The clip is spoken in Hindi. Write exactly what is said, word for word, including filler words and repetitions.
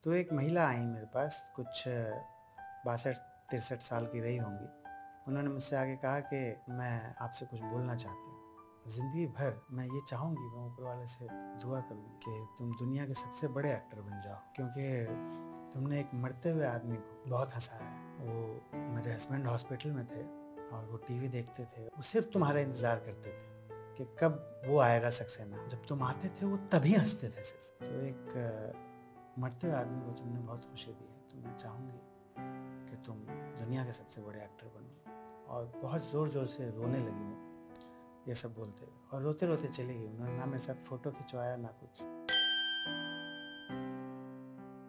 तो एक महिला आई मेरे पास, कुछ बासठ तिरसठ साल की रही होंगी। उन्होंने मुझसे आके कहा कि मैं आपसे कुछ बोलना चाहती हूँ। ज़िंदगी भर मैं ये चाहूँगी, मैं ऊपर वाले से दुआ करूँगी कि तुम दुनिया के सबसे बड़े एक्टर बन जाओ, क्योंकि तुमने एक मरते हुए आदमी को बहुत हँसाया है। वो मेरे हस्बैंड हॉस्पिटल में थे और वो टीवी देखते थे, वो सिर्फ तुम्हारा इंतज़ार करते थे कि कब वो आएगा सक्सेना। जब तुम आते थे वो तभी हँसते थे सिर्फ। तो एक मरते हुए आदमी को तुमने बहुत खुशी दी है, तो मैं चाहूँगी कि तुम दुनिया के सबसे बड़े एक्टर बनो। और बहुत ज़ोर ज़ोर से रोने लगी वो, ये सब बोलते हुए, और रोते रोते चली गई। उन्होंने ना मेरे साथ फ़ोटो खिंचवाया ना कुछ।